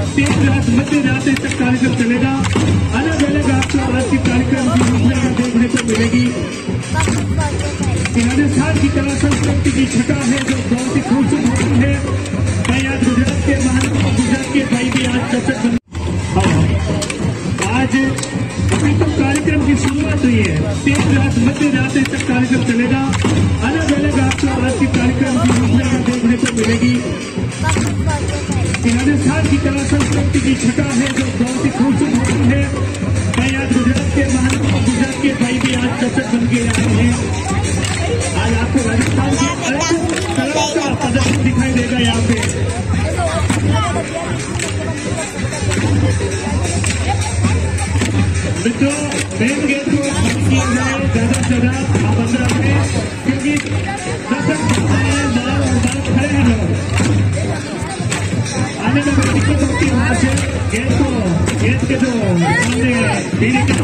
देर रात मध्य रात्रि तक कार्यक्रम चलेगा। अलग अलग आपको आज के कार्यक्रम की रूपरेखा देखने को मिलेगी। राजस्थान की कला संस्कृति की छटा है जो बहुत ही खूबसूरत होती है। मैं आज गुजरात के महान गुजरात के भाई भी आज दर्शक आज अभी तो कार्यक्रम की शुरुआत हुई है। देर रात मध्य रात्रि तक कार्यक्रम चलेगा। अलग अलग आपको आज के कार्यक्रम की रूपरेखा देखने को मिलेगी। राजस्थान की कला संस्कृति की छटा है जो बहुत ही खूबसूरत होती है। मैं आज गुजरात के महान गुजरात के भाई भी आज दर्शक बन के आए हैं। आज आपको राजस्थान की अलग कला का प्रदर्शन दिखाई देगा। यहाँ पे मित्रों मेन गेट को बंद किया जाए ज्यादा से ज्यादा आप अंदर आए, क्योंकि दर्शक बाहर और बाहर खड़े हैं लोग, आने में बड़ी दिक्कत होती है। वहां से गेट के जो सामने